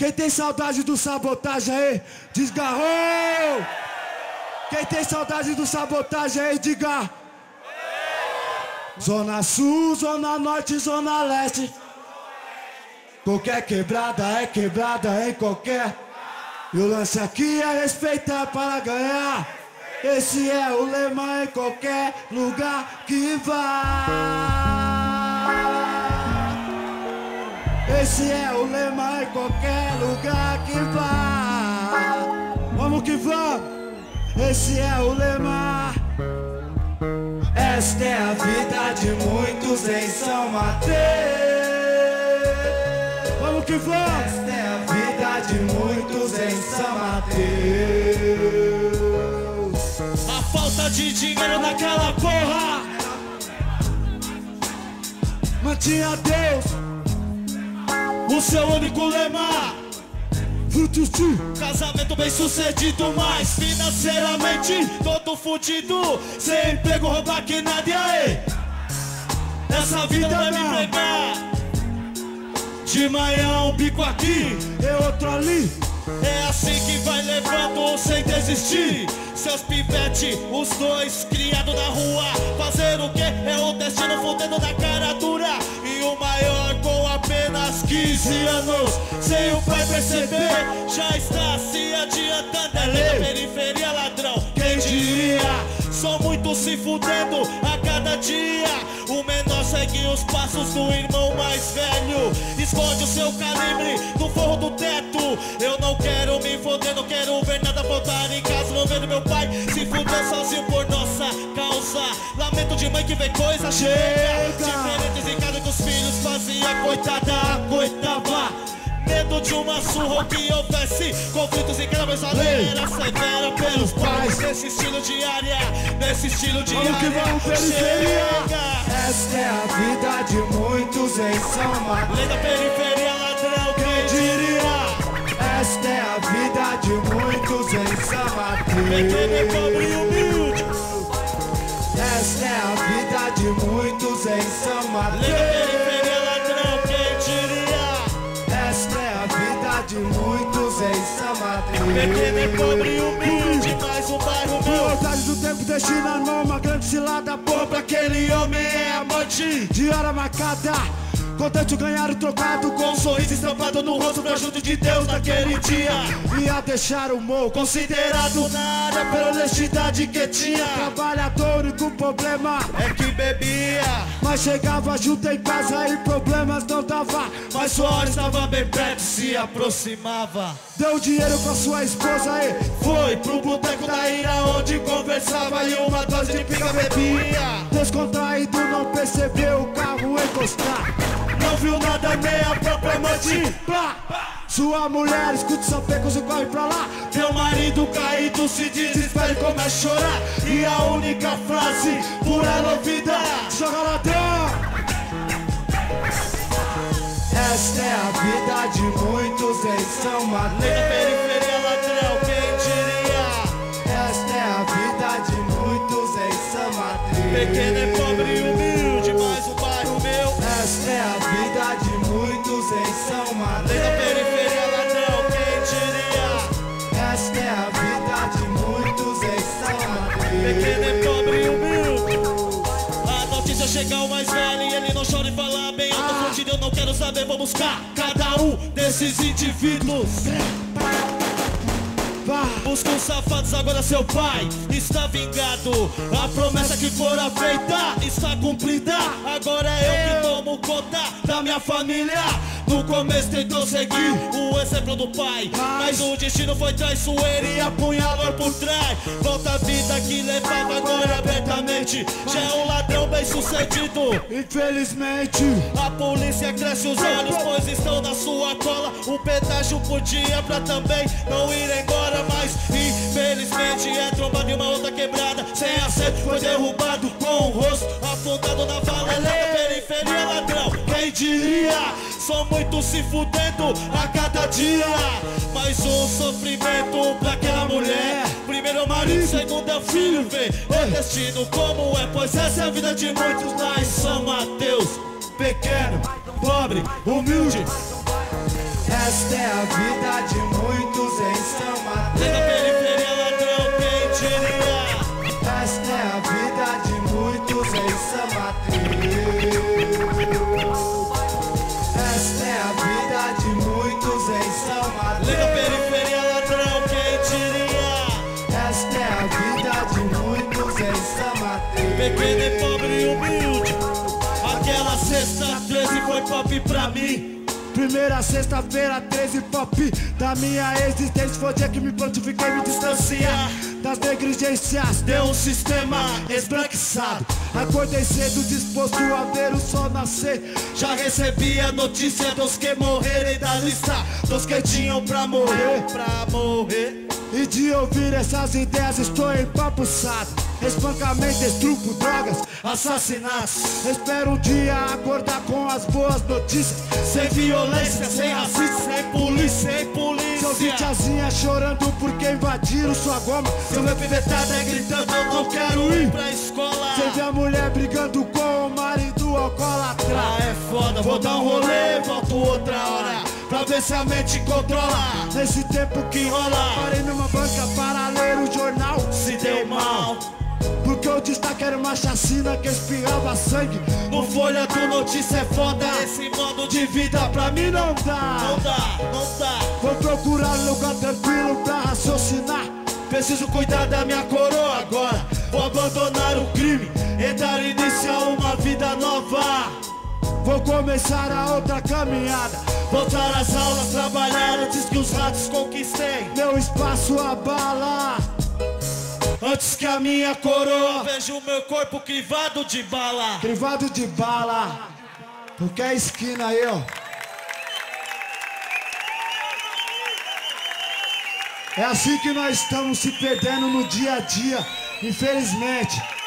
Quem tem saudade do sabotagem aí, desgarrou. Quem tem saudade do sabotagem aí, diga. Zona Sul, Zona Norte, Zona Leste. Qualquer quebrada é quebrada em qualquer. E o lance aqui é respeitar para ganhar. Esse é o lema em qualquer lugar que vá. Esse é o lema em qualquer lugar que vá. Vamos que vamos. Esse é o lema. Esta é a vida de muitos em São Mateus. Vamos que vamos. Esta é a vida de muitos em São Mateus. A falta de dinheiro naquela porra mantinha Deus o seu único lema. frutos de Casamento bem sucedido, mas financeiramente todo fudido. Sem emprego, roubar que nada, e aí? Essa vida vai me pegar. De manhã um bico aqui e outro ali. É assim que vai levando sem desistir. Seus pivete, os dois criados na rua. Fazer o que? É o destino fudendo na cara dura. E o maior com apenas 15 anos, sem o pai perceber, já está se adiantando. É lei da periferia, ladrão, quem diria? Só muito se fudendo a cada dia. O menor segue os passos do irmão mais velho. Esconde o seu calibre no forro do teto. Eu não quero me foder, não quero ver nada voltar em casa. Não vendo meu pai se fuder sozinho por nossa causa. Lamento de mãe que vê coisa chega. Diferentes em casa que os filhos fazia, coitada, coitava. Medo de uma surra ou que houvesse conflitos em cada vez a lei era severa pelos pais. Nesse estilo de área, nesse estilo de área. Que vamos periferia. Esta é a vida de muitos em São Mateus. Lei da periferia, ladrão, quem diria? Esta é a vida de muitos em São Mateus. Pequeno e pobre e humilde. Esta é a vida de muitos em São Mateus. Lei da periferia, ladrão, quem diria? Esta é a vida de muitos em São Mateus. Pequeno e pobre e humilde, mais um bairro meu. Vontade do tempo destina numa grande cilada. Pô, pra aquele homem é a morte de hora marcada. Contente ganhar o trocado com um sorriso estampado no rosto pra junto de Deus naquele dia. Ia deixar o morro considerado na área pela honestidade que tinha. Trabalhador e com problema é que bebia, mas chegava junto em casa e problemas não dava. Mas sua hora estava bem perto, se aproximava. Deu dinheiro pra sua esposa e foi pro boteco da ira onde conversava e uma dose de pica bebia. Descontraído não percebeu o carro encostar. Não viu nada nem a própria amante. Sua mulher escuta só pecos e corre pra lá. Meu marido caído se desespera e começa a chorar. E a única frase por ela ouvida: joga ladrão. Esta é a vida de muitos em São Mateus. Lei da periferia, ladrão, quem diria? Esta é a vida de muitos em São Mateus. Pequeno e pobre e humilde, mais um bairro meu. Esta é a vida de muitos em São Mateus. Lei da periferia, ladrão, quem diria? Esta é a vida de muitos em São Mateus. Pequeno e pobre e humilde. A notícia chega ao mais velho e ele não chora e fala bem alto. Eu não quero saber, vou buscar cada um desses indivíduos. Busca os safados, agora seu pai está vingado. A promessa que fora feita está cumprida. Agora é eu que tomo conta da minha família. No começo tentou seguir o exemplo do pai, mas o destino foi traiçoeiro e apunhalou por trás. Volta a vida que levava agora abertamente. Já é um ladrão bem sucedido. Infelizmente a polícia cresce os olhos, pois estão na sua cola. Um pedágio por dia pra também não ir embora. Mas infelizmente é trombado de uma outra quebrada. Sem acerto foi derrubado com o rosto afundado na vala. Da periferia, ladrão, quem diria? São muitos se fudendo a cada dia. Mais um sofrimento pra aquela mulher. Primeiro é o marido, segundo é o filho. Vê o destino como é, pois essa é a vida de muitos lá em São Mateus. Pequeno, pobre, humilde. Esta é a vida de muitos em São Mateus. Na periferia ladrão, quem diria? Esta é a vida de muitos em São Mateus. Esta é a vida de muitos em São Mateus. Na periferia ladrão, quem diria? Esta é a vida de muitos em São Mateus. Pequeno e pobre e humilde. Aquela sexta 13 foi pop pra mim. Primeira sexta-feira, 13 pop da minha existência. Foi o dia que me prontifiquei, me distanciar das negligências. Deu um sistema esbranquiçado. Acordei cedo, disposto a ver o sol nascer. Já recebi a notícia dos que morreram e da lista dos que tinham pra morrer, E de ouvir essas ideias estou empapuçado. Espancamento, estupro, drogas, assassinatos. Espero um dia acordar com as boas notícias. Sem violência, sem racismo, sem polícia, sem polícia. Se ouvir tiazinha chorando porque invadiram sua goma. Se eu ver pivetada gritando, eu não quero ir pra escola. Se ver a mulher brigando com o marido alcoólatra. Ah, é foda, vou dar um rolê, volto outra hora pra ver se a mente controla. Nesse tempo que enrola, parei numa banca para ler o jornal. Se deu mal, porque o destaque era uma chacina que espirrava sangue. No Folha do Notícia é foda. Esse modo de vida pra mim não dá. Não dá, não dá. Vou procurar um lugar tranquilo pra raciocinar. Preciso cuidar da minha coroa agora. Vou abandonar o crime e dar início a uma vida nova. Vou começar a outra caminhada. Voltar às aulas, trabalhar antes que os ratos conquistem meu espaço abala. Antes que a minha coroa veja o meu corpo crivado de bala. Crivado de bala. Qualquer esquina aí, ó. É assim que nós estamos se perdendo no dia a dia, infelizmente.